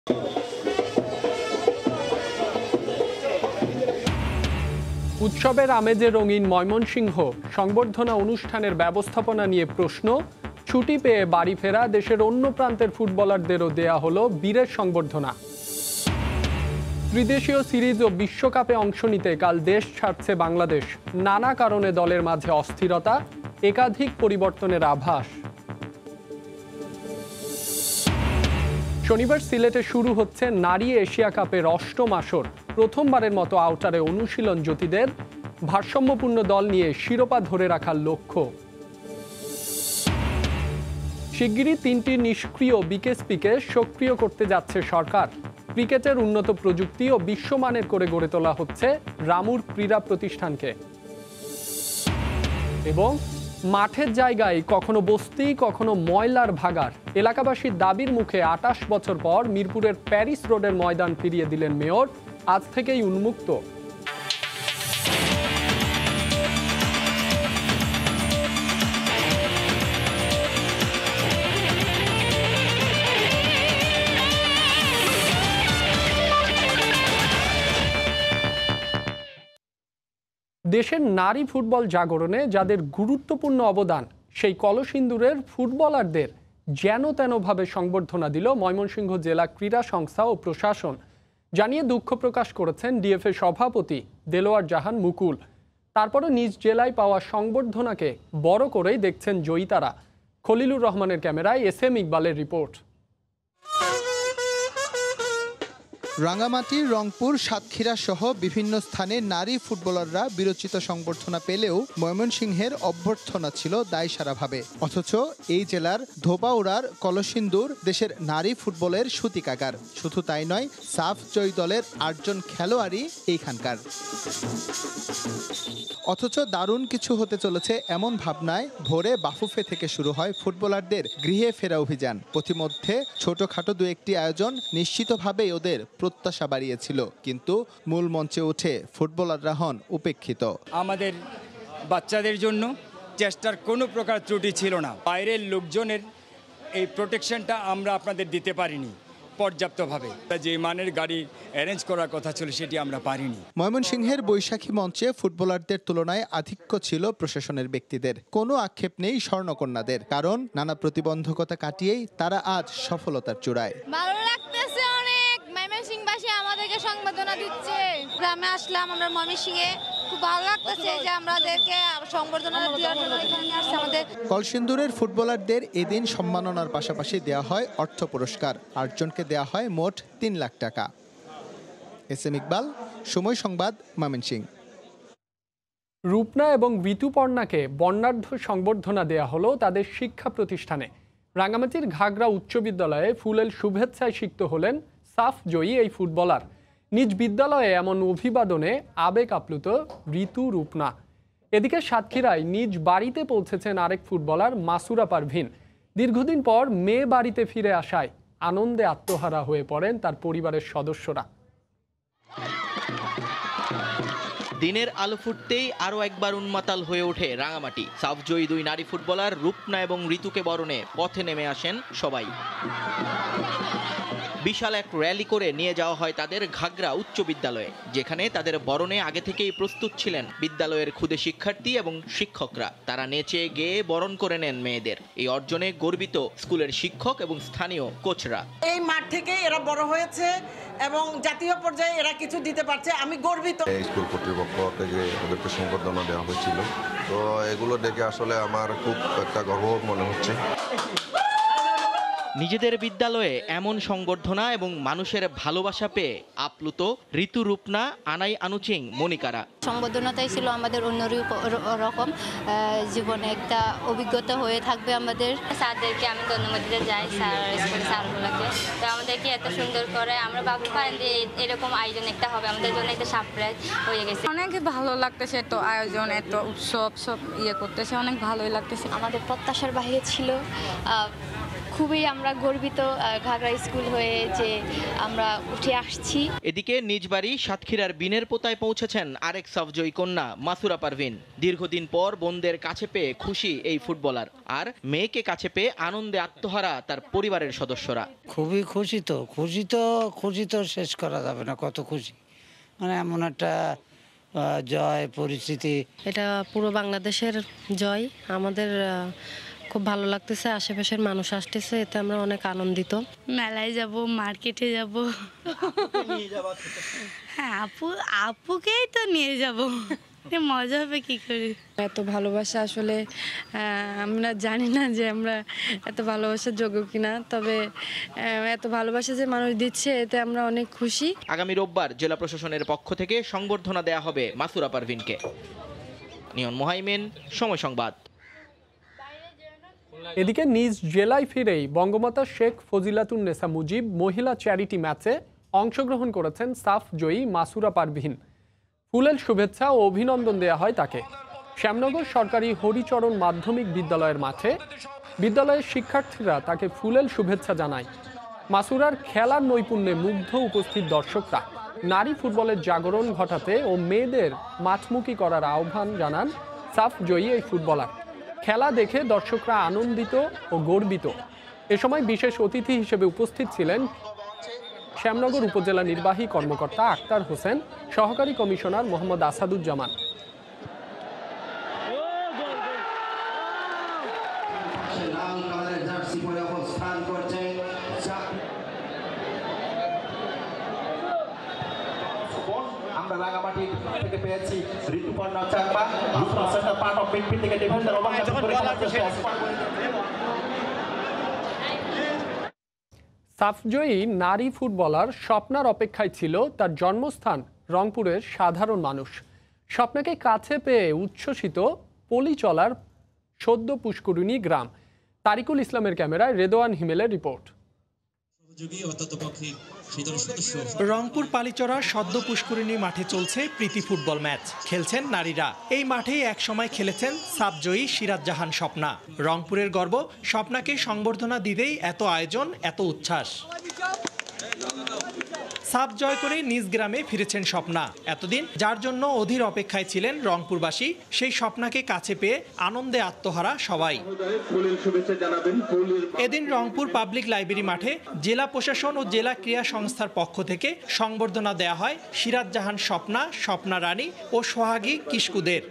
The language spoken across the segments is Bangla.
উৎসবের আমেজে রঙিন ময়মনসিংহ, সংবর্ধনা অনুষ্ঠানের ব্যবস্থাপনা নিয়ে প্রশ্ন। ছুটি পেয়ে বাড়ি ফেরা দেশের অন্য প্রান্তের ফুটবলারদেরও দেয়া হলো বীরের সংবর্ধনা। ত্রিদেশীয় সিরিজ ও বিশ্বকাপে অংশ নিতে কাল দেশ ছাড়ছে বাংলাদেশ। নানা কারণে দলের মাঝে অস্থিরতা, একাধিক পরিবর্তনের আভাস। শনিবার সিলেটে শুরু হচ্ছে নারী এশিয়া কাপের অষ্টম আসর। প্রথমবারের মতো আউটারে অনুশীলন জ্যোতিদের, ভারসাম্যপূর্ণ দল নিয়ে শিরোপা ধরে রাখার লক্ষ্য। শিগগিরই 3টি নিষ্ক্রিয় বিকেএসপিকে সক্রিয় করতে যাচ্ছে সরকার। ক্রিকেটের উন্নত প্রযুক্তি ও বিশ্বমানের করে গড়ে তোলা হচ্ছে রামুর ক্রীড়া প্রতিষ্ঠানকে। এবং মাঠের জায়গায় কখনো বস্তি, কখনো ময়লার ভাগাড়। এলাকাবাসীর দাবির মুখে 28 বছর পর মিরপুরের প্যারিস রোডের ময়দান ফিরিয়ে দিলেন মেয়র। আজ থেকেই উন্মুক্ত। দেশের নারী ফুটবল জাগরণে যাদের গুরুত্বপূর্ণ অবদান, সেই কলসিন্দুরের ফুটবলারদের যেন তেনভাবে সংবর্ধনা দিল ময়মনসিংহ জেলা ক্রীড়া সংস্থা ও প্রশাসন। জানিয়ে দুঃখ প্রকাশ করেছেন ডিএফএ সভাপতি দেলোয়ার জাহান মুকুল। তারপরও নিজ জেলায় পাওয়া সংবর্ধনাকে বড় করেই দেখছেন জয়িতারা। খলিলুর রহমানের ক্যামেরায় SM ইকবালের রিপোর্ট। রাঙ্গামাটি, রংপুর, সাতক্ষীরা সহ বিভিন্ন স্থানে নারী ফুটবলাররা বিরচিত সংবর্ধনা পেলেও ময়মনসিংহের অভ্যর্থনা ছিল দায়সারাভাবে। অথচ এই জেলার ধোবাউড়ার কলসিন্দুর দেশের নারী ফুটবলের সূতিকাগার। শুধু তাই নয়, সাফ জয়ী দলের 8 জন খেলোয়াড়ই এইখানকার। অথচ দারুণ কিছু হতে চলেছে এমন ভাবনায় ভোরে বাফুফে থেকে শুরু হয় ফুটবলারদের গৃহে ফেরা অভিযান। পথিমধ্যে ছোটখাটো 2-1টি আয়োজন নিশ্চিতভাবেই ওদের প্রত্যাশা বাড়িয়েছিল, কিন্তু মূল মঞ্চে উঠে ফুটবলাররা হন উপেক্ষিত। আমাদের বাচ্চাদের জন্য চেষ্টার কোনো প্রকার ত্রুটি ছিল না। বাইরের লোকজনের এই প্রোটেকশনটা আমরা আপনাদের দিতে পারিনি পর্যাপ্তভাবে। যে মানের গাড়ি অ্যারেঞ্জ করার কথা ছিল সেটি আমরা পারিনি। ময়মনসিংহের বৈশাখী মঞ্চে ফুটবলারদের তুলনায় আধিক্য ছিল প্রশাসনের ব্যক্তিদের। কোনো আক্ষেপ নেই স্বর্ণকন্যাদের, কারণ নানা প্রতিবন্ধকতা কাটিয়েই তারা আজ সফলতার চূড়ায়। ভালো লাগতেছে অনেক, ময়মনসিংহবাসী আমাদেরকে সংবর্ধনা দিচ্ছে। গ্রামে আসলাম আমরা ময়মনসিংহে, খুব ভালো লাগতেছে যে আমাদেরকে সংবর্ধনা দেওয়ার জন্য এখানে আসছে আমাদের। কলসিন্দুরের ফুটবলারদের এদিন সম্মাননার পাশাপাশি দেওয়া হয় অর্থ পুরস্কার। 8 জনকে দেওয়া হয় মোট 3 লাখ টাকা। SM ইকবাল, সময় সংবাদ, ময়মনসিংহ। রূপনা এবং ঋতুপর্ণাকে বর্ণাঢ্য সংবর্ধনা দেয়া হলো তাদের শিক্ষা প্রতিষ্ঠানে। রাঙ্গামাটির ঘাগড়া উচ্চ বিদ্যালয়ে ফুলেল শুভেচ্ছায় সিক্ত হলেন সাফ জয়ী এই ফুটবলার। নিজ বিদ্যালয়ে এমন অভিবাদনে আবেগ আপ্লুত ঋতু, রূপনা। এদিকে সাতক্ষীরায় নিজ বাড়িতে পৌঁছেছেন আরেক ফুটবলার মাসুরা পারভিন। দীর্ঘদিন পর মেয়ে বাড়িতে ফিরে আসায় আনন্দে আত্মহারা হয়ে পড়েন তার পরিবারের সদস্যরা। দিনের আলো ফুটতেই আরও একবার উন্মাতাল হয়ে ওঠে রাঙামাটি। সাফ জয়ী 2 নারী ফুটবলার রূপনা এবং ঋতুকে বরণে পথে নেমে আসেন সবাই। বিশাল এক র্যালি করে নিয়ে যাওয়া হয় তাদের ঘাগড়া উচ্চ বিদ্যালয়ে, যেখানে তাদের বরণে আগে থেকেই প্রস্তুত ছিলেন বিদ্যালয়ের ক্ষুদে শিক্ষার্থী এবং শিক্ষকরা। তারা নেচে গেয়ে বরণ করে নেন মেয়েদের। এই অর্জনে গর্বিত স্কুলের শিক্ষক এবং স্থানীয় কোচরা। এই মাঠ থেকে এরা বড় হয়েছে এবং জাতীয় পর্যায়ে এরা কিছু দিতে পারছে, আমি গর্বিত। স্কুল কর্তৃপক্ষ থেকে ওদেরকে সংবর্ধনা দেওয়া হয়েছিল, তো এগুলো দেখে আসলে আমার খুব একটা গর্ব মনে হচ্ছে। নিজেদের বিদ্যালয়ে এমন সংবর্ধনা এবং মানুষের ভালোবাসা পেয়ে আপ্লুত ঋতু, রূপনা, আনাই, আনুচিং, মনিকারা। সংবর্ধনাটাই ছিল আমাদের অন্য রকম জীবনে একটা অভিজ্ঞতা হয়ে থাকবে আমাদের। স্যারদেরকে আমি ধন্যবাদ দিতে যাই, স্যারগুলোকে। তো আমাদেরকে এত সুন্দর করে আমরা ভাবতে পারেন যে এরকম আয়োজন একটা হবে, আমাদের জন্য একটা সারপ্রাইজ হয়ে গেছে। অনেক ভালো লাগতেছে, এত আয়োজন, এত উৎসব সব করতেছে, অনেক ভালোই লাগতেছে। আমাদের প্রত্যাশার বাইরে ছিল। খুবই আমরা গর্বিত ঘাগড়া স্কুল হয়ে যে আমরা উঠে আসছি। এদিকে নিজ বাড়ি সাতক্ষীরার বিনের পোতায় পৌঁছেছেন আরেক সাফজয়ী কন্যা মাসুরা পারভিন। দীর্ঘদিন পর বোনদের কাছে পেয়ে খুশি এই ফুটবলার, আর মেয়েকে কাছে পেয়ে আনন্দে আত্মহারা তার পরিবারের সদস্যরা। খুবই খুশি তো শেষ করা যাবে না, কত খুশি, মানে এমন একটা জয় পরিস্থিতি। এটা পুরো বাংলাদেশের জয়, আমাদের খুব ভালো লাগতেছে, আশেপাশের মানুষ আসতেছে, এতে আমরা অনেক আনন্দিত। মেলায় যাব, মার্কেটে যাব। হ্যাঁ, আপুকেই তো নিয়ে যাব, মজা হবে কি করে। এত ভালোবাসা আসলে আমরা জানি না যে আমরা এত ভালোবাসার যোগ্য কিনা, তবে এত ভালোবাসা যে মানুষ দিচ্ছে এতে আমরা অনেক খুশি। আগামী রোববার জেলা প্রশাসনের পক্ষ থেকে সংবর্ধনা দেয়া হবে মাসুরা পারভিনকে। নিয়ন মোহাইমিন, সময় সংবাদ। এদিকে নিজ জেলায় ফিরেই বঙ্গমাতা শেখ ফজিলাতুন্নেসা মুজিব মহিলা চ্যারিটি ম্যাচে অংশগ্রহণ করেছেন সাফ জয়ী মাসুরা পারভিন। ফুলেল শুভেচ্ছা ও অভিনন্দন দেয়া হয় তাকে। শ্যামনগর সরকারি হরিচরণ মাধ্যমিক বিদ্যালয়ের মাঠে বিদ্যালয়ের শিক্ষার্থীরা তাকে ফুলেল শুভেচ্ছা জানায়। মাসুরার খেলার নৈপুণ্যে মুগ্ধ উপস্থিত দর্শকরা নারী ফুটবলের জাগরণ ঘটাতে ও মেয়েদের মাঠমুখী করার আহ্বান জানান সাফ জয়ী এই ফুটবলার। খেলা দেখে দর্শকরা আনন্দিত ও গর্বিত। এ সময় বিশেষ অতিথি হিসেবে উপস্থিত ছিলেন শ্যামনগর উপজেলা নির্বাহী কর্মকর্তা আক্তার হোসেন, সহকারী কমিশনার মোহাম্মদ আসাদুজ্জামান। আমরা রাঙামাটি থেকে পেয়েছি Rituparna Chakma, part of midfield থেকে ডিফেন্ডার সাফজয়ী নারী ফুটবলার স্বপ্নার অপেক্ষায় ছিল তার জন্মস্থান রংপুরের সাধারণ মানুষ। স্বপ্নাকে কাছে পেয়ে উচ্ছ্বসিত পলিচলার সদ্য পুষ্করিণী গ্রাম। তারিকুল ইসলামের ক্যামেরায় রেদওয়ান হিমেলের রিপোর্ট। রংপুর পালিচরা সদ্য পুষ্করিণী মাঠে চলছে প্রীতি ফুটবল ম্যাচ, খেলছেন নারীরা। এই মাঠেই একসময় খেলেছেন সাফজয়ী সিরাজ জাহান স্বপ্না। রংপুরের গর্ব, স্বপ্নাকে সংবর্ধনা দিতেই এত আয়োজন, এত উচ্ছ্বাস। সাফ জয় করে নিজ গ্রামে ফিরেছেন স্বপ্না। এতদিন যার জন্য অধীর অপেক্ষায় ছিলেন রংপুরবাসী, সেই স্বপ্নাকে কাছে পেয়ে আনন্দে আত্মহারা সবাই। এদিন রংপুর পাবলিক লাইব্রেরি মাঠে জেলা প্রশাসন ও জেলা ক্রীড়া সংস্থার পক্ষ থেকে সংবর্ধনা দেয়া হয় সিরাজ জাহান স্বপ্না, স্বপ্না রানী ও সোহাগী কিস্কুদের।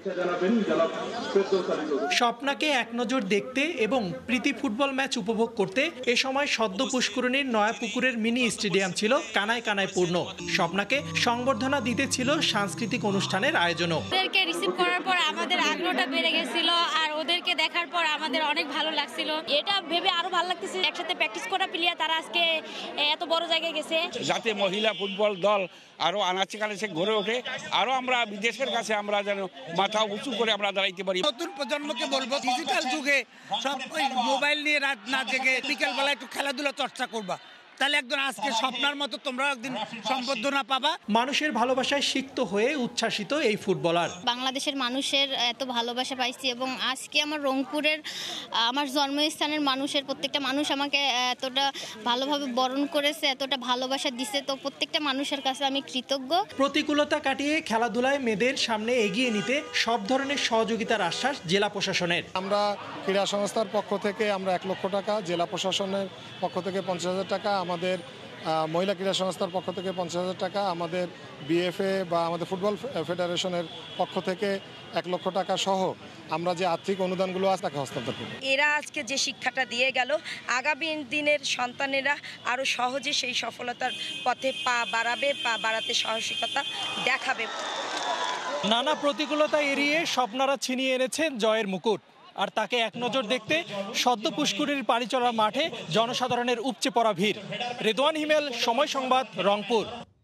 স্বপ্নাকে এক নজর দেখতে এবং প্রীতি ফুটবল ম্যাচ উপভোগ করতে এ সময় সদ্য পুষ্করিণীর নয়াপুকুরের মিনি স্টেডিয়াম ছিল কানায় কানায় পূর্ণ। স্বপ্নাকে সংবর্ধনা দিতে ছিল সাংস্কৃতিক অনুষ্ঠানের আয়োজনও। ওদেরকে রিসিভ করার পর আমাদের আগ্রহটা বেড়ে গেছিল, আর ওদেরকে দেখার পর আমাদের অনেক ভালো লাগছিল। এটা ভেবে আরো ভালো লাগতেছে, একসাথে প্র্যাকটিস করা প্লেয়ার তারা আজকে এত বড় জায়গায় গেছে। যাতে মহিলা ফুটবল দল আরো আনাচে কানাচে গড়ে ওঠে, আরো আমরা বিদেশের কাছে আমরা যেন মাথা উঁচু করে আমরা দাঁড়াইতে পারি। নতুন প্রজন্মকে বলবো, ডিজিটাল যুগে সব মোবাইল নিয়ে রাত না জেগে বিকেল বেলা একটু খেলাধুলা চর্চা করবা, তাহলে একদিন আজকে স্বপ্নার মতো তোমরা একদিন সম্বর্ধনা পাবা। মানুষের ভালোবাসায় সিক্ত হয়ে উচ্ছ্বাসিত এই ফুটবলার। বাংলাদেশের মানুষের এত ভালোবাসা পাইছি, এবং আজকে আমার রংপুরের আমার জন্মস্থানের মানুষের প্রত্যেকটা মানুষ আমাকে এতটা ভালোভাবে বরণ করেছে, এতটা ভালোবাসা দিছে, তো প্রত্যেকটা মানুষের কাছে আমি কৃতজ্ঞ। প্রতিকূলতা কাটিয়ে খেলাধুলায় মেয়েদের সামনে এগিয়ে নিতে সব ধরনের সহযোগিতার আশ্বাস জেলা প্রশাসনের। আমরা ক্রীড়া সংস্থার পক্ষ থেকে আমরা 1 লক্ষ টাকা, জেলা প্রশাসনের পক্ষ থেকে 50,000 টাকা, আমাদের মহিলা ক্রীড়া সংস্থার পক্ষ থেকে 50,000 টাকা, আমাদের বিএফএ বা আমাদের ফুটবল ফেডারেশনের পক্ষ থেকে 1 লক্ষ টাকা সহ আমরা যে আর্থিক অনুদানগুলো আছে তাকে হস্তান্তর করব। এরা আজকে যে শিক্ষাটা দিয়ে গেল, আগামী দিনের সন্তানেরা আরও সহজে সেই সফলতার পথে পা বাড়াবে, পা বাড়াতে সাহসিকতা দেখাবে। নানা প্রতিকূলতা এড়িয়ে স্বপ্নারা ছিনিয়ে এনেছেন জয়ের মুকুট, আর তাকে এক নজর দেখতে সদ্য পুষ্করিণীর পালিচরা মাঠে জনসাধারণের উপচে পড়া ভিড়। রেদওয়ান হিমেল, সময় সংবাদ, রংপুর।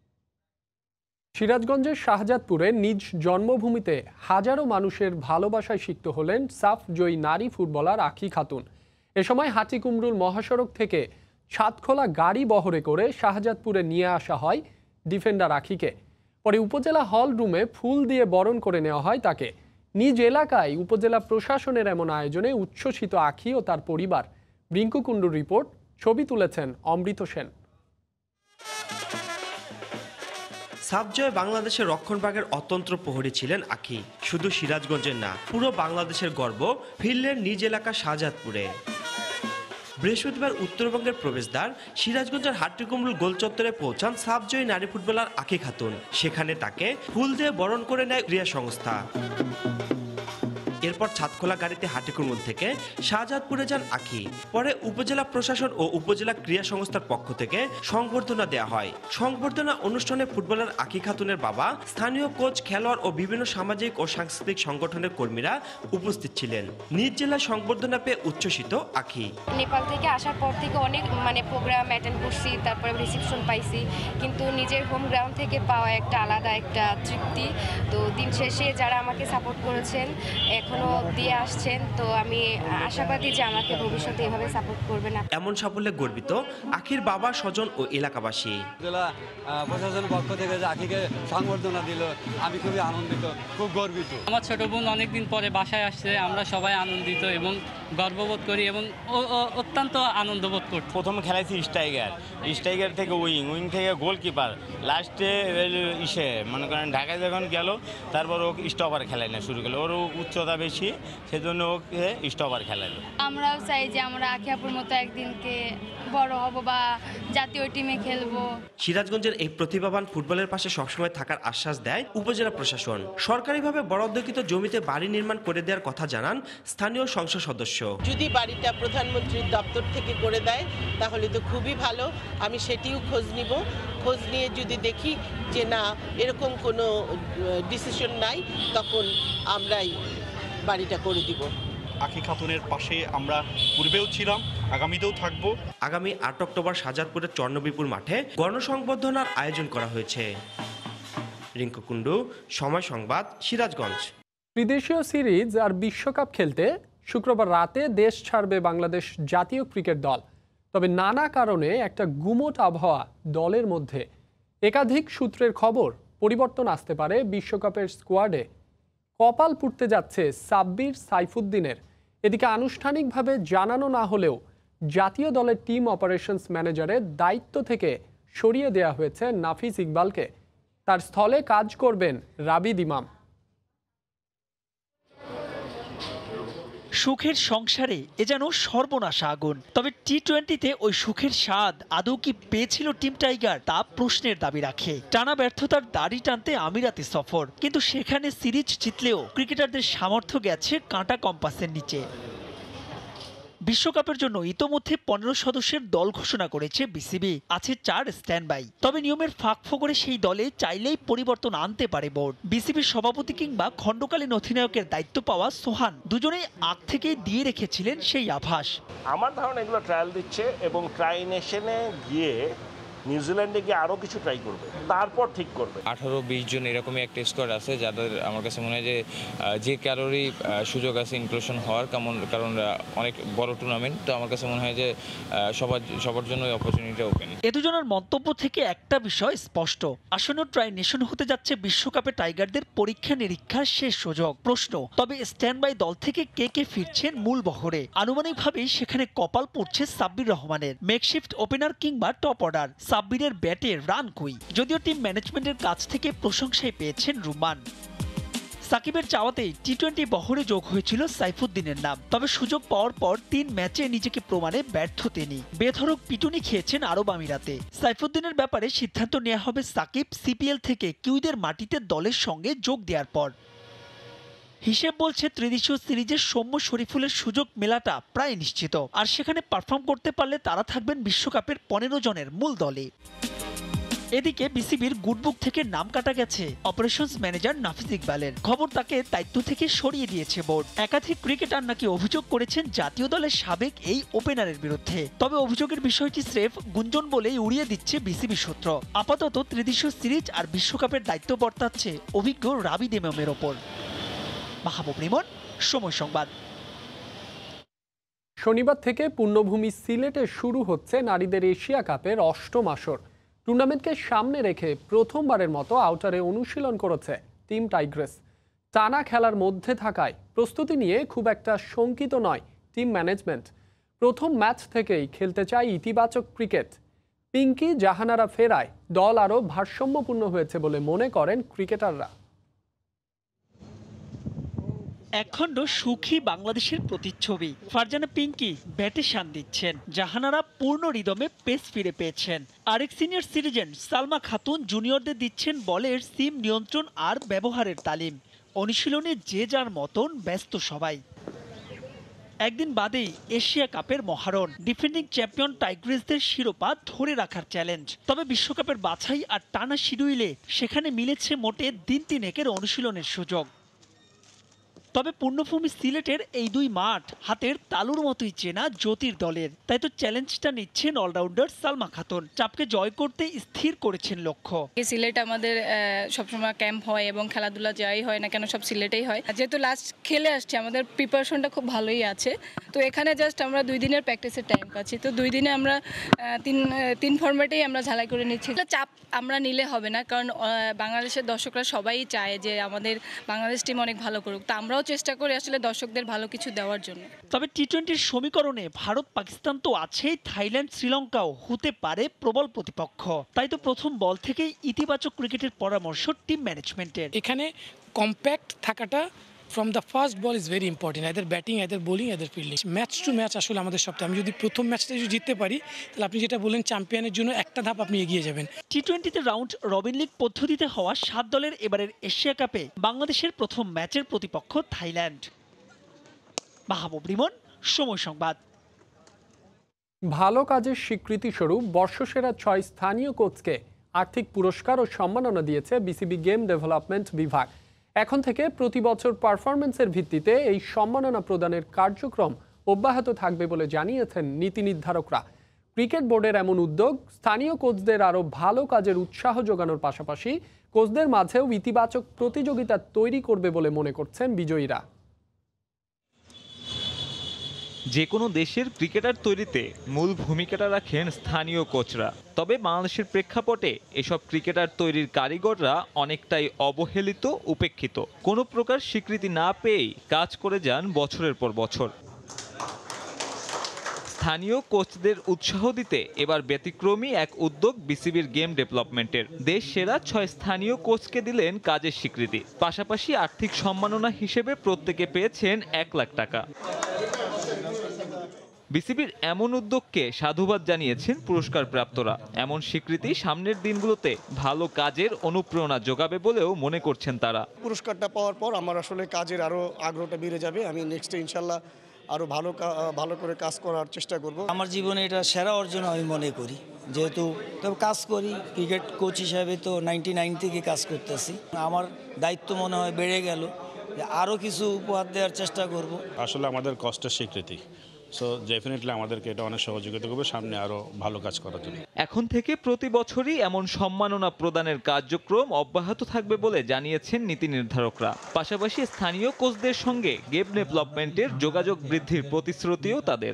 সিরাজগঞ্জের শাহজাদপুরে নিজ জন্মভূমিতে হাজারো মানুষের ভালোবাসায় সিক্ত হলেন সাফ জয়ী নারী ফুটবলার আখি খাতুন। এ সময় হাটিকুমরুল মহাসড়ক থেকে ছাদখোলা গাড়ি বহরে করে শাহজাদপুরে নিয়ে আসা হয় ডিফেন্ডার আখিকে। পরে উপজেলা হল রুমে ফুল দিয়ে বরণ করে নেওয়া হয় তাকে। নিজ এলাকায় উপজেলা প্রশাসনের এমন আয়োজনে উচ্ছ্বসিত আখি ও তার পরিবার। বৃঙ্কু কুণ্ডুর রিপোর্ট, ছবি তুলেছেন অমৃত সেন। সাফ জয়ে বাংলাদেশের রক্ষণভাগের অতন্ত্র প্রহরী ছিলেন আখি। শুধু সিরাজগঞ্জের না, পুরো বাংলাদেশের গর্ব ফিরলেন নিজ এলাকা শাহজাদপুরে। বৃহস্পতিবার উত্তরবঙ্গের প্রবেশদ্বার সিরাজগঞ্জের হাট্টিকুমরুল গোল চত্বরে পৌঁছান সাফ জয়ী নারী ফুটবলার আখি খাতুন। সেখানে তাকে ফুল দিয়ে বরণ করে নেয় ক্রীড়া সংস্থা। এরপর ছাদখোলা গাড়িতে হাটিকুমরুল থেকে শাহজাদপুরে যান আখি। পরে উপজেলা প্রশাসন ও উপজেলা ক্রীড়া সংস্থার পক্ষ থেকে সংবর্ধনা দেওয়া হয়। সংবর্ধনা অনুষ্ঠানে ফুটবলার আখি খাতুনের বাবা, স্থানীয় কোচ, খেলোয়াড় ও বিভিন্ন সামাজিক ও সাংস্কৃতিক সংগঠনের কর্মীরা উপস্থিত ছিলেন। নিজ জেলায় সংবর্ধনা পেয়ে উচ্ছ্বসিত আখি। নেপাল থেকে আসার পর থেকে অনেক প্রোগ্রাম অ্যাটেন্ড করছি, তারপরে রিসেপশন পাইছি, কিন্তু নিজের হোম গ্রাউন্ড থেকে পাওয়া একটা আলাদা একটা তৃপ্তি। তো দিন শেষে যারা আমাকে সাপোর্ট করেছেন, এখনো দিয়ে আসছেন, তো আমি আশাবাদী যে আমাকে ভবিষ্যতে এভাবে সাপোর্ট করবেন। এমন সাফল্যে গর্বিত আখির বাবা, স্বজন ও এলাকাবাসী। জেলা প্রশাসনের পক্ষ থেকে যে আখিকে সংবর্ধনা দিল, আমি খুবই আনন্দিত, খুব গর্বিত। আমার ছোট বোন অনেকদিন পরে বাসায় আসছে, আমরা সবাই আনন্দিত এবং গর্ববোধ করি এবং অত্যন্ত আনন্দ বোধ করছি। প্রথমে খেলাইছি স্ট্রাইকার থেকে উইং থেকে গোলকিপার, লাস্টে মনে করেন ঢাকায় যখন গেল, তারপর ও স্টপার খেলাই না শুরু করলো। ওর উচ্চতা বেশি, সেজন্য ওকে স্টপার খেলালো। আমরাও চাই যে আমরা আখি আপুর মতো একদিনকে বড় হব বা জাতীয় টিমে খেলবো। সিরাজগঞ্জের এই প্রতিভাবান ফুটবলের পাশে সবসময় থাকার আশ্বাস দেয় উপজেলা প্রশাসন। সরকারিভাবে বরাদ্দকৃত জমিতে বাড়ি নির্মাণ করে দেওয়ার কথা জানান স্থানীয় সংসদ সদস্য। যদি বাড়িটা প্রধানমন্ত্রীর দপ্তর থেকে করে দেয় তাহলে তো খুবই ভালো। আমি সেটিও খোঁজ নিব। খোঁজ নিয়ে যদি দেখি যে না, এরকম কোনো ডিসিশন নাই, তখন আমরাই বাড়িটা করে দিব। আখি খাতুনের পাশে আমরা পূর্বেও ছিলাম, আগামীতেও থাকব। আগামী 8 অক্টোবর শাহজাদপুরের চর্ণবিপুর মাঠে গণসংবর্ধনার আয়োজন করা হয়েছে। রিঙ্কু কুন্ডু, সময় সংবাদ, সিরাজগঞ্জ। ত্রিদেশীয় সিরিজ আর বিশ্বকাপ খেলতে শুক্রবার রাতে দেশ ছাড়বে বাংলাদেশ জাতীয় ক্রিকেট দল। তবে নানা কারণে একটা গুমোট আবহাওয়া দলের মধ্যে। একাধিক সূত্রের খবর, পরিবর্তন আসতে পারে বিশ্বকাপের স্কোয়াডে। কপাল পুড়তে যাচ্ছে সাব্বির, সাইফুদ্দিনের। এদিকে আনুষ্ঠানিকভাবে জানানো না হলেও জাতীয় দলের টিম অপারেশনস ম্যানেজারের দায়িত্ব থেকে সরিয়ে দেওয়া হয়েছে নাফিস ইকবালকে। তার স্থলে কাজ করবেন রাবিদ ইমাম। সুখের সংসারে এ যেন সর্বনাশা আগুন। তবে টি-20তে ওই সুখের স্বাদ আদৌ কি পেয়েছিল টিম টাইগার, তা প্রশ্নের দাবি রাখে। টানা ব্যর্থতার দাড়ি টানতে আমিরাতে সফর, কিন্তু সেখানে সিরিজ জিতলেও ক্রিকেটারদের সামর্থ্য গেছে কাঁটা কম্পাসের নিচে। বিশ্বকাপের জন্য ইতোমধ্যে 15 সদস্যের দল ঘোষণা করেছে বিসিবি। আছে 4 স্ট্যান্ড বাই। তবে নিয়মের ফাঁক ফোকরে সেই দলে চাইলেই পরিবর্তন আনতে পারে বোর্ড। বিসিবির সভাপতি কিংবা খণ্ডকালীন অধিনায়কের দায়িত্ব পাওয়া সোহান দুজনেই আগ থেকে দিয়ে রেখেছিলেন সেই আভাস। আমার ধারণা এগুলো ট্রায়াল দিচ্ছে এবং ট্রাই নেশনে গিয়ে নিউজিল্যান্ডে গিয়ে আরও কিছু ট্রাই করবে, তারপর ঠিক করবে। 18-20 জন এরকমই একটা স্কোয়াড আছে যাদের আমার কাছে মনে হয় যে কারোরই সুযোগ আছে ইনক্লুশন হওয়ার, কারণ অনেক বড় টুর্নামেন্ট। তো আমার কাছে মনে হয় যে সবার জন্য অপরচুনিটি ওপেন। এ দুজনের মন্তব্য থেকে একটা বিষয় স্পষ্ট, আসন্ন ট্রাই নেশন হতে যাচ্ছে বিশ্বকাপে টাইগারদের পরীক্ষা নিরীক্ষার শেষ সুযোগ। প্রশ্ন, তবে স্ট্যান্ড বাই দল থেকে কে কে ফিরছেন মূল বহরে? আনুমানিকভাবেই সেখানে কপাল পড়ছে সাব্বির রহমানের। মেকশিফট ওপেনার কিংবা টপ অর্ডার। সাব্বিরের ব্যাটে রান কই, যদিও টিম ম্যানেজমেন্টের কাছ থেকে প্রশংসাই পেয়েছেন রুমান। সাকিবের চাওয়াতেই টি-20 বহরে যোগ হয়েছিল সাইফুদ্দিনের নাম। তবে সুযোগ পাওয়ার পর 3 ম্যাচে নিজেকে প্রমাণে ব্যর্থ তিনি। বেধড়ক পিটুনি খেয়েছেন আরব আমিরাতে। সাইফুদ্দিনের ব্যাপারে সিদ্ধান্ত নেওয়া হবে সাকিব সিপিএল থেকে কিউইদের মাটিতে দলের সঙ্গে যোগ দেওয়ার পর। হিসেব বলছে ত্রিদেশীয় সিরিজের সৌম্য শরীফুলের সুযোগ মেলাটা প্রায় নিশ্চিত। আর সেখানে পারফর্ম করতে পারলে তারা থাকবেন বিশ্বকাপের 15 জনের মূল দলে। এদিকে বিসিবির গুডবুক থেকে নাম কাটা গেছে অপারেশনস ম্যানেজার নাফিস ইকবালের। খবর, তাকে দায়িত্ব থেকে সরিয়ে দিয়েছে বোর্ড। একাধিক ক্রিকেটার নাকি অভিযোগ করেছেন জাতীয় দলের সাবেক এই ওপেনারের বিরুদ্ধে। তবে অভিযোগের বিষয়টি স্রেফ গুঞ্জন বলেই উড়িয়ে দিচ্ছে বিসিবি সূত্র। আপাতত ত্রিদেশীয় সিরিজ আর বিশ্বকাপের দায়িত্ব বর্তাচ্ছে অভিজ্ঞ রাবিদ ইমামের ওপর। মাহবুব রিমন, সময় সংবাদ। শনিবার থেকে পুণ্যভূমি সিলেটে শুরু হচ্ছে নারীদের এশিয়া কাপের 8ম আসর। টুর্নামেন্টকে সামনে রেখে প্রথমবারের মতো আউটারে অনুশীলন করেছে টিম টাইগ্রেস। টানা খেলার মধ্যে থাকায় প্রস্তুতি নিয়ে খুব একটা শঙ্কিত নয় টিম ম্যানেজমেন্ট। প্রথম ম্যাচ থেকেই খেলতে চায় ইতিবাচক ক্রিকেট। পিঙ্কি জাহানারা ফেরায় দল আরও ভারসাম্যপূর্ণ হয়েছে বলে মনে করেন ক্রিকেটাররা। একখণ্ড সুখী বাংলাদেশের প্রতিচ্ছবি। ফারজানা পিঙ্কি ব্যাটে শান দিচ্ছেন, জাহানারা পূর্ণ রিদমে পেস ফিরে পেয়েছেন। আরেক সিনিয়র সিটিজেন সালমা খাতুন জুনিয়রদের দিচ্ছেন বলের সিম নিয়ন্ত্রণ আর ব্যবহারের তালিম। অনুশীলনে যে যার মতন ব্যস্ত সবাই। একদিন বাদেই এশিয়া কাপের মহারণ, ডিফেন্ডিং চ্যাম্পিয়ন টাইগ্রিসদের শিরোপা ধরে রাখার চ্যালেঞ্জ। তবে বিশ্বকাপের বাছাই আর টানা শিডিউলে সেখানে মিলেছে মোটে দিন তিনেকের অনুশীলনের সুযোগ। তবে পূর্ণভূমি সিলেটের এই দুই মাঠ হাতের তালুর মতোই চেনা জ্যোতির দলের। তাই তো চ্যালেঞ্জটা নিচ্ছেন অলরাউন্ডার সালমা খাতুন। চাপকে জয় করতে স্থির করেছেন লক্ষ্য। সিলেট আমাদের সবসময় ক্যাম্প হয় এবং খেলাধুলা যাই হয় না কেন সব সিলেটেই হয়। যেহেতু লাস্ট খেলে আসছে আমাদের প্রিপারেশনটা খুব ভালোই আছে। তো এখানে জাস্ট আমরা 2 দিনের প্র্যাকটিসের টাইম পাচ্ছি। তো 2 দিনে আমরা তিন ফরম্যাটেই আমরা ঝালাই করে নিচ্ছি। চাপ আমরা নিলে হবে না, কারণ বাংলাদেশের দর্শকরা সবাই চায় যে আমাদের বাংলাদেশ টিম অনেক ভালো করুক। তো আমরাও চেষ্টা করি আসলে দর্শকদের ভালো কিছু দেওয়ার জন্য। তবে টি-20 সমীকরণে ভারত পাকিস্তান তো আছেই, থাইল্যান্ড শ্রীলঙ্কাও হতে পারে প্রবল প্রতিপক্ষ। তাই তো প্রথম বল থেকেই ইতিবাচক ক্রিকেটের পরামর্শ টিম ম্যানেজমেন্টের। এখানে কম্প্যাক্ট থাকাটা from the first ball is very important. এদের ব্যাটিং, এদের বোলিং, এদের ফিল্ডিং। ম্যাচ টু ম্যাচ আসলে আমাদের সবটা। আমি যদি প্রথম ম্যাচটা যদি জিততে পারি তাহলে আপনি যেটা বললেন চ্যাম্পিয়নের জন্য একটা ধাপ আপনি এগিয়ে যাবেন। টি-20তে রাউন্ড রবিন লিগ পদ্ধতিতে হওয়া 7 দলের এবারের এশিয়া কাপে বাংলাদেশের প্রথম ম্যাচের প্রতিপক্ষ থাইল্যান্ড। মাহবুব রিমন, সময় সংবাদ। ভালো কাজের স্বীকৃতি স্বরূপ বর্ষসেরা 6 স্থানীয় কোচকে আর্থিক পুরস্কার ও সম্মাননা দিয়েছে বিসিবি গেম ডেভেলপমেন্ট বিভাগ। এখন থেকে প্রতি বছর পারফরমেন্সের ভিত্তিতে এই সম্মাননা প্রদানের কার্যক্রম অব্যাহত থাকবে বলে জানিয়েছেন নীতি নির্ধারকরা। ক্রিকেট বোর্ডের এমন উদ্যোগ স্থানীয় কোচদের আরও ভালো কাজের উৎসাহ যোগানোর পাশাপাশি কোচদের মাঝেও ইতিবাচক প্রতিযোগিতা তৈরি করবে বলে মনে করছেন বিজয়ীরা। যে কোনো দেশের ক্রিকেটার তৈরিতে মূল ভূমিকাটা রাখেন স্থানীয় কোচরা। তবে বাংলাদেশের প্রেক্ষাপটে এসব ক্রিকেটার তৈরির কারিগররা অনেকটাই অবহেলিত, উপেক্ষিত। কোনো প্রকার স্বীকৃতি না পেয়েই কাজ করে যান বছরের পর বছর। স্থানীয় কোচদের উৎসাহ দিতে এবার ব্যতিক্রমী এক উদ্যোগ বিসিবির গেম ডেভেলপমেন্টের। দেশ সেরা 6 স্থানীয় কোচকে দিলেন কাজের স্বীকৃতি, পাশাপাশি আর্থিক সম্মাননা হিসেবে প্রত্যেকে পেয়েছেন 1 লাখ টাকা। বিসিবির এমন উদ্যোগকে সাধুবাদ জানিয়েছেন পুরস্কার প্রাপ্তরা। এমন স্বীকৃতি সামনের দিনগুলোতে ভালো কাজের অনুপ্রেরণা যোগাবে বলেও মনে করছেন তারা। পুরস্কারটা পাওয়ার পর আমার আসলে কাজের আরও আগ্রহটা বেড়ে যাবে। আমি নেক্সটে ইনশাল্লাহ আরও ভালো করে কাজ করার চেষ্টা করব। আমার জীবনে এটা সেরা অর্জন আমি মনে করি, যেহেতু তবে কাজ করি ক্রিকেট কোচ হিসাবে তো 99 থেকে কাজ করতেছি। আমার দায়িত্ব মনে হয় বেড়ে গেল, আরও কিছু উপহার দেওয়ার চেষ্টা করব। আসলে আমাদের কষ্টের স্বীকৃতি, সো ডেফিনেটলি আমাদেরকে এটা অনেক সহযোগিতা করবে সামনে আরও ভালো কাজ করার জন্য। এখন থেকে প্রতি বছরই এমন সম্মাননা প্রদানের কার্যক্রম অব্যাহত থাকবে বলে জানিয়েছেন নীতি নির্ধারকরা। পাশাপাশি স্থানীয় কোচদের সঙ্গে গেম ডেভেলপমেন্টের যোগাযোগ বৃদ্ধির প্রতিশ্রুতিও তাদের।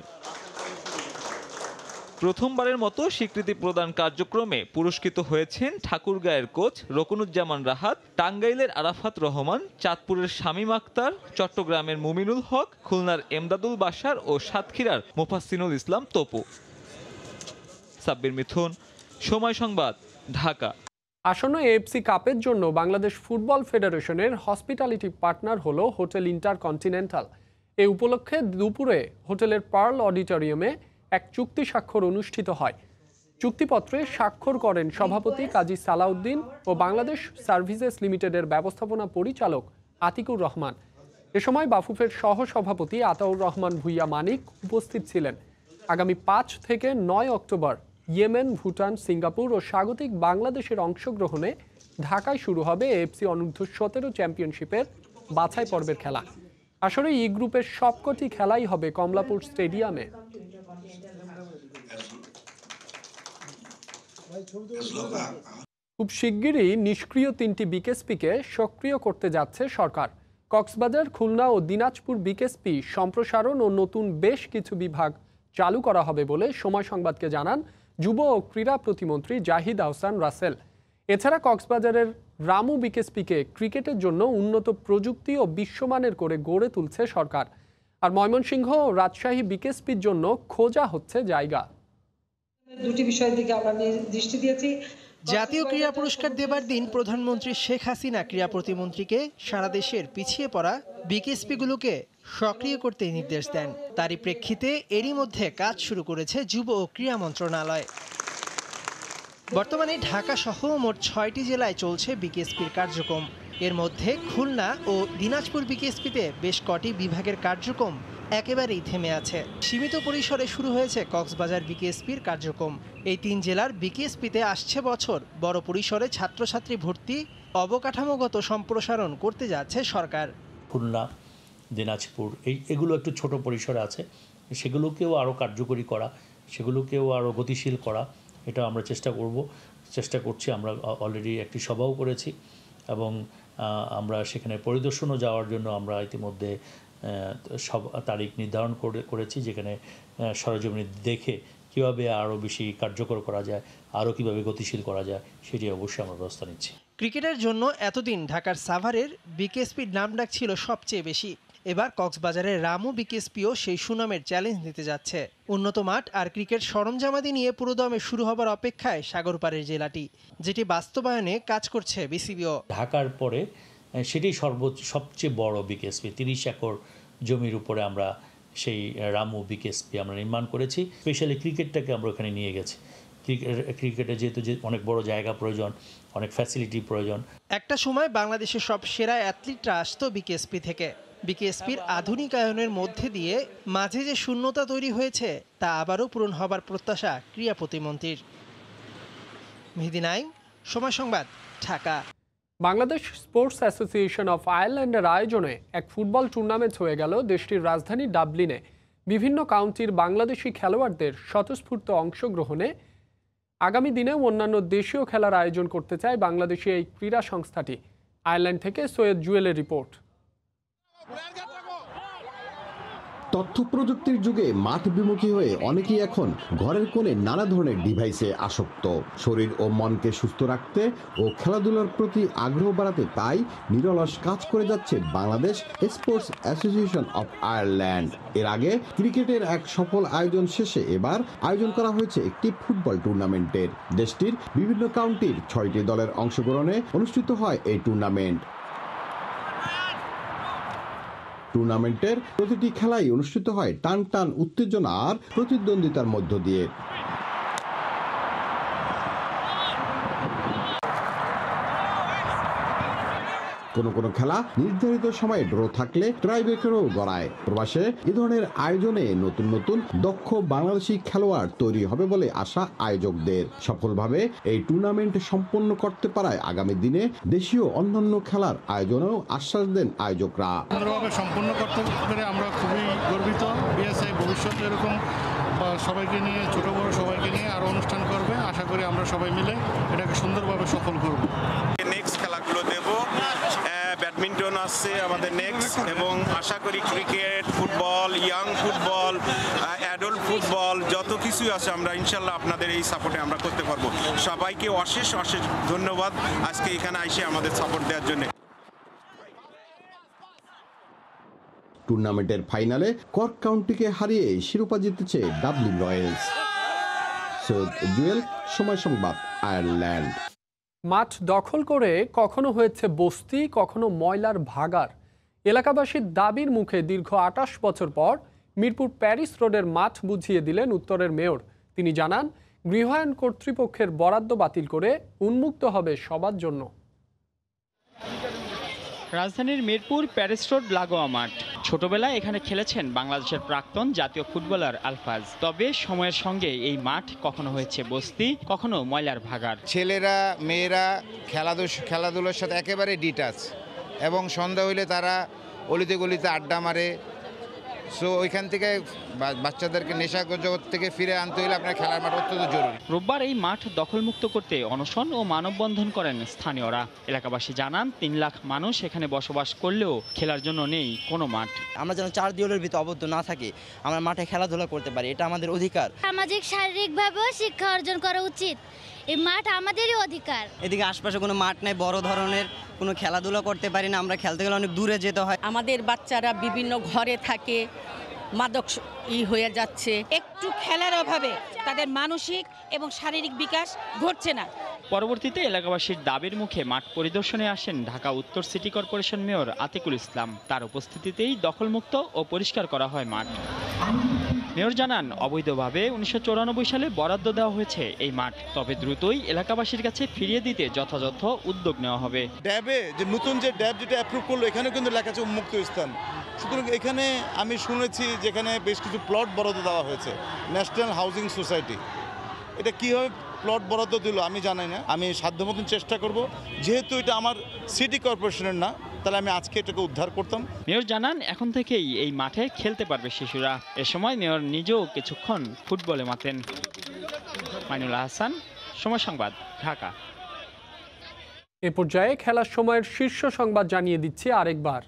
প্রথমবারের মতো স্বীকৃতি প্রদান কার্যক্রমে পুরস্কৃত হয়েছেন ঠাকুরগাঁয়ের কোচ রকুনুজ্জামান রাহাত, টাঙ্গাইলের আরাফাত রহমান, চাঁদপুরের শামীম আক্তার, চট্টগ্রামের মুমিনুল হক, খুলনার এমদাদুল বাশার ও সাতক্ষীরার মোফাসসিনুল ইসলাম তপু। সাব্বির মিথুন, সময় সংবাদ, ঢাকা। আসন্ন এএফসি কাপের জন্য বাংলাদেশ ফুটবল ফেডারেশনের হসপিটালিটি পার্টনার হলো হোটেল ইন্টারকন্টিনেন্টাল। এই উপলক্ষে দুপুরে হোটেলের পার্ল অডিটোরিয়ামে এক চুক্তি স্বাক্ষর অনুষ্ঠিত হয়। চুক্তিপত্রে স্বাক্ষর করেন সভাপতি কাজী সালাউদ্দিন ও বাংলাদেশ সার্ভিসেস লিমিটেডের ব্যবস্থাপনা পরিচালক আতিকুর রহমান। এ সময় বাফুফের সহ সভাপতি আতাউর রহমান ভুইয়া মানিক উপস্থিত ছিলেন। আগামী 5 থেকে 9 অক্টোবর ইয়েমেন, ভুটান, সিঙ্গাপুর ও স্বাগতিক বাংলাদেশের অংশগ্রহণে ঢাকায় শুরু হবে এএফসি অনূর্ধ্ব-17 চ্যাম্পিয়নশিপের বাছাই পর্বের খেলা। আসলে ই গ্রুপের সবকটি খেলাই হবে কমলাপুর স্টেডিয়ামে। খুব শিগগিরই নিষ্ক্রিয় 3টি বিকেএসপিকে সক্রিয় করতে যাচ্ছে সরকার। কক্সবাজার, খুলনা ও দিনাজপুর বিকেএসপি সম্প্রসারণ ও নতুন বেশ কিছু বিভাগ চালু করা হবে বলে সময় সংবাদকে জানান যুব ও ক্রীড়া প্রতিমন্ত্রী জাহিদ আহসান রাসেল। এছাড়া কক্সবাজারের রামু বিকেএসপিকে ক্রিকেটের জন্য উন্নত প্রযুক্তি ও বিশ্বমানের করে গড়ে তুলছে সরকার। আর ময়মনসিংহ ও রাজশাহী বিকেএসপির জন্য খোঁজা হচ্ছে জায়গা। দুটি বিষয়ের দিকে আমরা দৃষ্টি দিয়েছি। জাতীয় ক্রীড়া পুরস্কার দেবার দিন প্রধানমন্ত্রী শেখ হাসিনা ক্রীড়া প্রতিমন্ত্রীকে সারা দেশের পিছিয়ে পড়া বিকেএসপিগুলোকে সক্রিয় করতে নির্দেশ দেন। তারই প্রেক্ষিতে এরই মধ্যে কাজ শুরু করেছে যুব ও ক্রীড়া মন্ত্রণালয়। বর্তমানে ঢাকা সহ মোট 6টি জেলায় চলছে বিকেএসপির কার্যক্রম। এর মধ্যে খুলনা ও দিনাজপুর বিকেএসপিতে বেশ কটি বিভাগের কার্যক্রম একেবারেই থেমে আছে। সীমিত পরিসরে শুরু হয়েছে কক্সবাজার বিকেএসপির কার্যক্রম। এই 3 জেলার বিকেএসপিতে আসছে বছর বড় পরিসরে ছাত্রছাত্রী ভর্তি অবকাঠামোগত সম্প্রসারণ করতে যাচ্ছে সরকার। খুলনা, দিনাজপুর এগুলো একটু ছোট পরিসরে আছে, সেগুলোকেও আরও কার্যকরী করা, সেগুলোকেও আরও গতিশীল করা, এটা আমরা চেষ্টা করছি। আমরা অলরেডি একটি সভাও করেছি এবং আমরা সেখানে পরিদর্শনও যাওয়ার জন্য আমরা ইতিমধ্যে সব তারিখ নির্ধারণ করেছি, যেখানে সরেজমিনে দেখে কীভাবে আরও বেশি কার্যকর করা যায়, আরও কীভাবে গতিশীল করা যায় সেটি অবশ্যই আমরা ব্যবস্থা নিচ্ছি। ক্রিকেটের জন্য এতদিন ঢাকার সাভারের বিকেএসপির নামডাক ছিল সবচেয়ে বেশি। এবার কক্সবাজারের রামু বিকেএসপিও সেই সুনামের চ্যালেঞ্জ নিতে যাচ্ছে। উন্নত মাঠ আর ক্রিকেট সরঞ্জামাদি নিয়ে পুরোদমে শুরু হবার অপেক্ষায় সাগরপাড়ের জেলাটি, যেটি বাস্তবায়নে কাজ করছে বিসিবিও। ঢাকার পরে সেটি সবচেয়ে বড় বিকেএসপি, 30 একর জমির উপরে আমরা সেই রামু বিকেএসপি আমরা নির্মাণ করেছি। স্পেশালি ক্রিকেটটাকে আমরা ওখানে নিয়ে গেছি। ক্রিকেটে যেহেতু অনেক বড় জায়গা প্রয়োজন, অনেক ফ্যাসিলিটি প্রয়োজন। একটা সময় বাংলাদেশের সব সেরা অ্যাথলিটরা আসতো বিকেএসপি থেকে। বিকেএসপির আধুনিকায়নের মধ্যে দিয়ে মাঝে যে শূন্যতা তৈরি হয়েছে তা আবারও পূরণ হবার প্রত্যাশা ক্রীড়া প্রতিমন্ত্রীর। মেহেদী Naim, Somoy Sangbad, Dhaka. Bangladesh sports association of আয়ারল্যান্ডের আয়োজনে এক ফুটবল টুর্নামেন্ট হয়ে গেল দেশটির রাজধানী ডাবলিনে। বিভিন্ন কাউন্টির বাংলাদেশি খেলোয়াড়দের স্বতঃস্ফূর্ত অংশগ্রহণে আগামী দিনেও অন্যান্য দেশীয় খেলার আয়োজন করতে চায় বাংলাদেশি এই ক্রীড়া সংস্থাটি। আয়ারল্যান্ড থেকে সৈয়দ জুয়েলের রিপোর্ট। তথ্য প্রযুক্তির যুগে মাঠ বিমুখী হয়ে অনেকেই এখন ঘরের কোণে নানা ধরনের ডিভাইসে আসক্ত। শরীর ও মনকে সুস্থ রাখতে ও খেলাধুলার প্রতি আগ্রহ বাড়াতে তাই নিরলস কাজ করে যাচ্ছে Bangladesh sports association of Ireland. এর আগে ক্রিকেটের এক সফল আয়োজন শেষে এবার আয়োজন করা হয়েছে একটি ফুটবল টুর্নামেন্টের। দেশটির বিভিন্ন কাউন্টির 6টি দলের অংশগ্রহণে অনুষ্ঠিত হয় এই টুর্নামেন্ট। টুর্নামেন্টের প্রতিটি খেলাই অনুষ্ঠিত হয় টান টান উত্তেজনা আর প্রতিদ্বন্দ্বিতার মধ্য দিয়ে। কোনো খেলা নির্ধারিত সময়ে ড্র থাকলে ট্রাইব্রেকারও গড়ায়। প্রবাসে এ ধরনের আয়োজনে নতুন নতুন দক্ষ বাংলাদেশি খেলোয়াড় তৈরি হবে বলে আশা আয়োজকদের। সফলভাবে এই টুর্নামেন্ট সম্পন্ন করতে পারায় আগামী দিনে দেশীয় অন্যান্য খেলার আয়োজনেও আশ্বাস দেন আয়োজকরা। সুন্দরভাবে সম্পন্ন করতে পেরে আমরা খুবই গর্বিত। বিএসআই ভবিষ্যতে এরকম সবাইকে নিয়ে, ছোট বড় সবাইকে নিয়ে আরো অনুষ্ঠান করবে। আশা করি আমরা সবাই মিলে এটাকে সুন্দরভাবে সফল করব। নেক্সট খেলাগুলো দেব, ব্যাডমিন্টন আসছে আমাদের নেক্সট, এবং আশা করি cricket, football, young football, adult football যত কিছুই আছে আমরা ইনশাল্লাহ আপনাদের এই সাপোর্টে আমরা করতে পারবো। সবাইকে অশেষ ধন্যবাদ আজকে এখানে এসে আমাদের সাপোর্ট দেওয়ার জন্য। টুর্নামেন্টের ফাইনালে কর্ক কাউন্টিকে হারিয়ে শিরোপা জিতেছে ডাবলিন রয়্যালস। সৈয়দ জুয়েল, সময় সংবাদ, আয়ারল্যান্ড। মাঠ দখল করে কখনো হয়েছে বস্তি, কখনো ময়লার ভাগার। এলাকাবাসীর দাবির মুখে দীর্ঘ 28 বছর পর মিরপুর প্যারিস রোডের মাঠ বুঝিয়ে দিলেন উত্তরের মেয়র। তিনি জানান, গৃহায়ণ কর্তৃপক্ষের বরাদ্দ বাতিল করে উন্মুক্ত হবে সবার জন্য। রাজধানীর মিরপুর প্যারিস রোড লাগোয়া মাঠ। ছোটবেলায় এখানে খেলেছেন বাংলাদেশের প্রাক্তন জাতীয় ফুটবলার আলফাজ। তবে সময়ের সঙ্গে এই মাঠ কখনো হয়েছে বস্তি, কখনো ময়লার ভাগার। ছেলেরা মেয়েরা খেলাধুলার সাথে একেবারে ডিটাচ, এবং সন্ধ্যা হইলে তারা অলিতে গলিতে আড্ডা মারে। সো ওইখান থেকে বাচ্চাদেরকে নেশা জগৎ থেকে ফিরে আনতে হলে আপনার খেলার মাঠ অত্যন্ত জরুরি। রোববার এই মাঠ দখলমুক্ত করতে অনশন ও মানববন্ধন করেন স্থানীয়রা। এলাকাবাসী জানান, 3 লাখ মানুষ এখানে বসবাস করলেও খেলার জন্য নেই কোনো মাঠ। আমরা যেন 4 দেওয়ালের ভিতরে আবদ্ধ না থাকি, আমরা মাঠে খেলাধুলা করতে পারি, এটা আমাদের অধিকার। সামাজিক শারীরিকভাবেও শিক্ষা অর্জন করা উচিত। এই মাঠ আমাদেরই অধিকার। এদিকে আশপাশে কোনো মাঠ নাই, বড় ধরনের কোনো খেলাধুলা করতে পারি না, আমরা খেলতে গেলে অনেক দূরে যেতে হয়। আমাদের বাচ্চারা বিভিন্ন ঘরে থাকে, মাদক হয়ে যাচ্ছে। একটু খেলার অভাবে তাদের মানসিক এবং শারীরিক বিকাশ ঘটছে না। পরবর্তীতে এলাকাবাসীর দাবির মুখে মাঠ পরিদর্শনে আসেন ঢাকা উত্তর city corporation mayor Atiqul Islam. তার উপস্থিতিতেই দখলমুক্ত ও পরিষ্কার করা হয় মাঠ। মেয়র জানান, অবৈধভাবে 1994 সালে বরাদ্দ দেওয়া হয়েছে এই মাঠ, তবে দ্রুতই এলাকাবাসীর কাছে ফিরিয়ে দিতে যথাযথ উদ্যোগ নেওয়া হবে। ড্যাবে যে নতুন যে ড্যাব যেটা অ্যাপ্রুভ করলো, এখানে কিন্তু লেখা আছে উন্মুক্ত স্থান। সুতরাং এখানে আমি শুনেছি যেখানে বেশ কিছু প্লট বরাদ্দ দেওয়া হয়েছে ন্যাশনাল হাউজিং সোসাইটি। এটা কীভাবে প্লট বরাদ্দ দিল আমি জানি না, আমি সাধ্যমতো চেষ্টা করব। যেহেতু এটা আমার সিটি কর্পোরেশনের না, তাহলে আমি আজকে এটাকে উদ্ধার করতাম। মেয়র জানান, এখন থেকেই এই মাঠে খেলতে পারবে শিশুরা। এ সময় মেয়র নিজেও কিছুক্ষণ ফুটবলে মাতেন। মাইনুল হাসান, সময় সংবাদ, ঢাকা। এ পর্যায়ে খেলার সময়ের শীর্ষ সংবাদ জানিয়ে দিচ্ছি আরেকবার।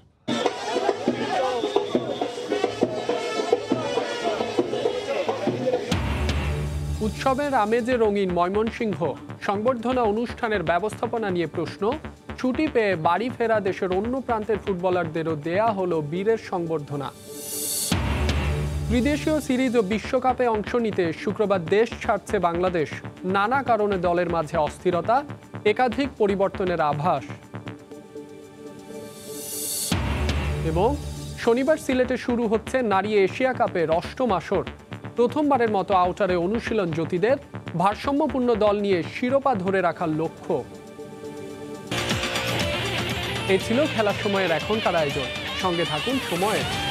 উৎসবের আমেজে রঙিন ময়মনসিংহ। সংবর্ধনা অনুষ্ঠানের ব্যবস্থাপনা নিয়ে প্রশ্ন। ছুটি পেয়ে বাড়ি ফেরা দেশের অন্য প্রান্তের ফুটবলারদেরও দেয়া হলো বীরের সংবর্ধনা। ত্রিদেশীয় সিরিজ ও বিশ্বকাপে অংশ নিতে শুক্রবার দেশ ছাড়ছে বাংলাদেশ। নানা কারণে দলের মাঝে অস্থিরতা, একাধিক পরিবর্তনের আভাস। এবং শনিবার সিলেটে শুরু হচ্ছে নারী এশিয়া কাপের অষ্টম আসর। প্রথমবারের মতো আউটারে অনুশীলন জ্যোতিদের। ভারসাম্যপূর্ণ দল নিয়ে শিরোপা ধরে রাখার লক্ষ্য। এ ছিল খেলার সময়ের এখনকার আয়োজন। সঙ্গে থাকুন সময়ের।